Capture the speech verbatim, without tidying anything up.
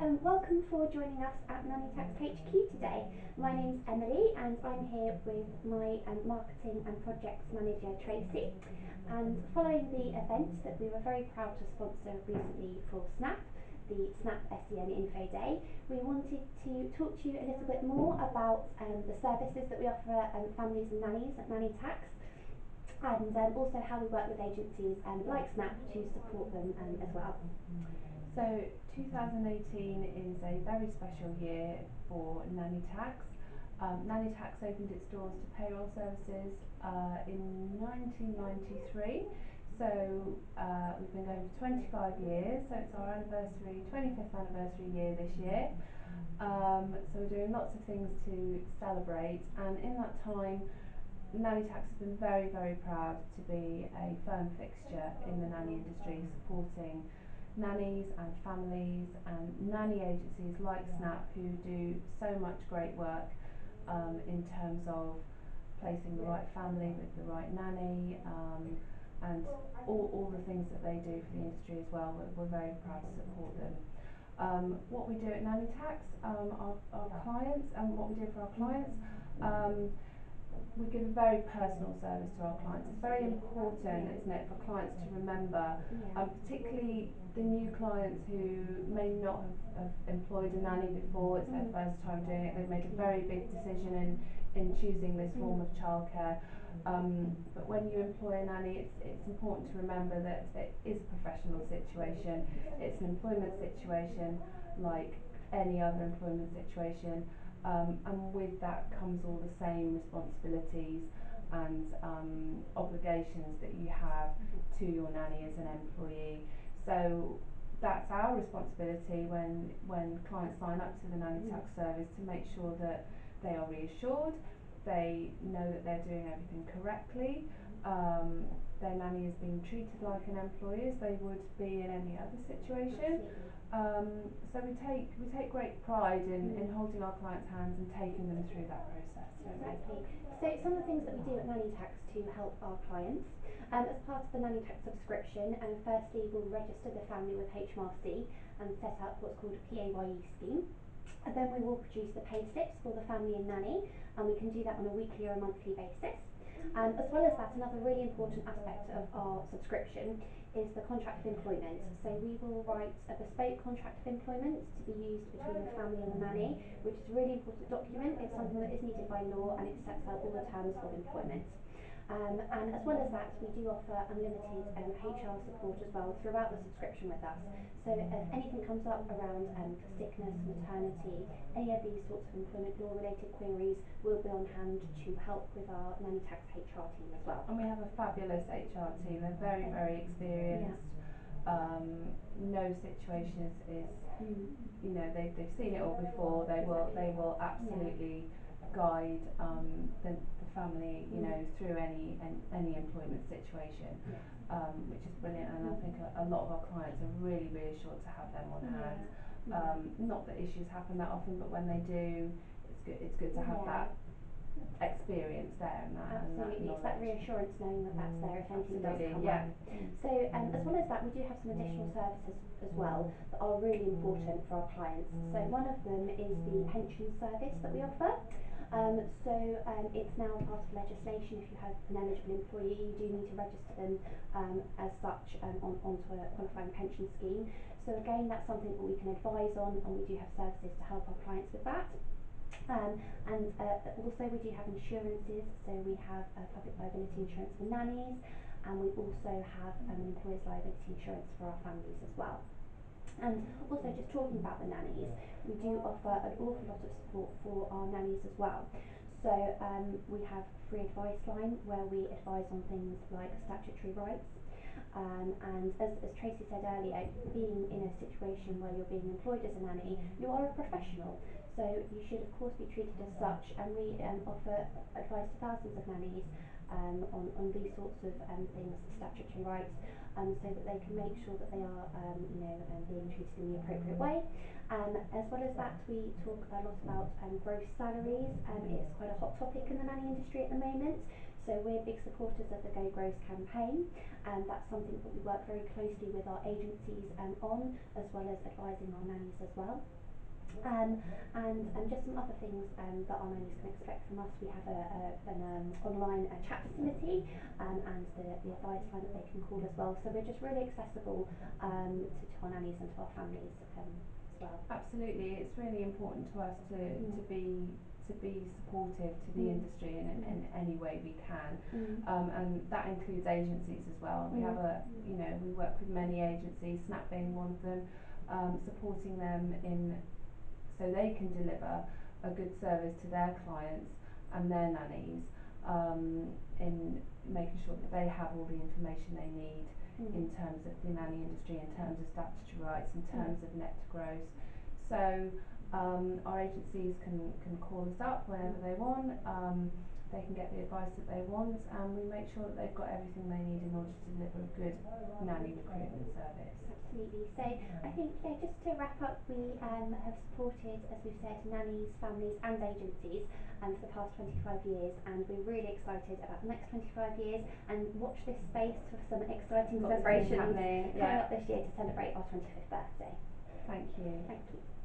um, welcome for joining us at Nanny Tax H Q today. My name's Emily and I'm here with my um, marketing and projects manager Tracy. And following the event that we were very proud to sponsor recently for SNAP, the SNAP S E N Info Day, we wanted to talk to you a little bit more about um, the services that we offer um, families and nannies at Nanny Tax, and um, also how we work with agencies um, like SNAP to support them um, as well. So two thousand eighteen is a very special year for Nanny Tax. Um, Nanny Tax opened its doors to payroll services uh, in nineteen ninety-three. So uh, we've been going for twenty-five years, so it's our anniversary, twenty-fifth anniversary year this year. Um, so we're doing lots of things to celebrate, and in that time Nanny Tax has been very, very proud to be a firm fixture in the nanny industry, supporting nannies and families and nanny agencies like SNAP, who do so much great work um, in terms of placing the right family with the right nanny, um, and all, all the things that they do for the industry as well. We're, we're very proud to support them. Um, what we do at Nanny Tax, um, our, our clients, and what we do for our clients, um, we give a very personal service to our clients. It's very important, isn't it, for clients to remember, Yeah. um, particularly the new clients who may not have, have employed a nanny before. It's their Mm. first time doing it. They've made a very big decision in, in choosing this form Mm. of childcare. Um, but when you employ a nanny, it's, it's important to remember that it is a professional situation. It's an employment situation like any other employment situation. Um, and with that comes all the same responsibilities and um, obligations that you have to your nanny as an employee. So that's our responsibility when when clients sign up to the Nanny Tax service, to make sure that they are reassured, they know that they're doing everything correctly, um, their nanny is being treated like an employee as they would be in any other situation. Um, so we take we take great pride in, in holding our clients' hands and taking them through that process. Exactly. So some of the things that we do at Nanny Tax to help our clients, um, as part of the Nanny Tax subscription, um, firstly we'll register the family with H M R C and set up what's called a P A Y E scheme. And then we will produce the pay slips for the family and nanny, and we can do that on a weekly or a monthly basis. Um, as well as that, another really important aspect of our subscription is the contract of employment. So we will write a bespoke contract of employment to be used between the family and the nanny, which is a really important document. It's something that is needed by law, and it sets out all the terms of employment. Um, and as well as that, we do offer unlimited um, H R support as well throughout the subscription with us. So if anything comes up around um, sickness, maternity, any of these sorts of employment law related queries, we'll be on hand to help with our Nanny Tax H R team as well. And we have a fabulous H R team. They're very, very experienced. Yeah. Um, no situation is, is mm. you know, they've, they've seen it all before. They will Exactly. they will absolutely yeah. guide um, the, the family, you mm. know, through any any, any employment situation, yes. um, which is brilliant. And mm. I think a, a lot of our clients are really reassured to have them on yeah. hand. Yeah. Um, not that issues happen that often, but when they do, it's good. It's good to have yeah. that experience there and that. Absolutely, and that it's that reassurance knowing that that's there if anything Absolutely, does come yeah. up. So um, as well as that, we do have some additional services as well that are really important for our clients. So one of them is the pension service that we offer. Um, so um, it's now part of legislation. If you have an eligible employee, you do need to register them um, as such um, on, onto a qualifying pension scheme. So again, that's something that we can advise on, and we do have services to help our clients with that. Um, and uh, also we do have insurances, so we have uh, public liability insurance for nannies, and we also have um, an employer's liability insurance for our families as well. And also, just talking about the nannies, we do offer an awful lot of support for our nannies as well. So um, we have a free advice line where we advise on things like statutory rights. Um, and as, as Tracy said earlier, being in a situation where you're being employed as a nanny, you are a professional. So you should of course be treated as such, and we um, offer advice to thousands of nannies um, on, on these sorts of um, things, statutory rights, um, so that they can make sure that they are um, you know, um, being treated in the appropriate way. Um, as well as that, we talk a lot about um, gross salaries. Um, it's quite a hot topic in the nanny industry at the moment. So we're big supporters of the Go Grows campaign, and that's something that we work very closely with our agencies um, on, as well as advising our nannies as well. Um, and um, just some other things um, that our nannies can expect from us. We have a, a, an um, online uh, chat facility um, and the, the advice line that they can call as well. So we're just really accessible um, to, to our nannies and to our families um, as well. Absolutely, it's really important to us to, Mm. to be to be supportive to the Mm. industry in, Mm. in any way we can, Mm. um, and that includes agencies as well. We Mm. have a, you know, we work with many agencies, Snap being one of them, um, supporting them in so they can deliver a good service to their clients and their nannies, um, in making sure that they have all the information they need Mm. in terms of the nanny industry, in terms of statutory rights, in terms Mm. of net to gross. So um, our agencies can, can call us up whenever they want, um, they can get the advice that they want, and we make sure that they've got everything they need in order to deliver a good nanny recruitment service. Absolutely. So I think, yeah, just to wrap up, we um, have supported, as we've said, nannies, families and agencies um, for the past twenty-five years, and we're really excited about the next twenty-five years, and watch this space for some exciting Lots of things celebrations happening, coming yeah. up this year to celebrate our twenty-fifth birthday. Thank you. Thank you.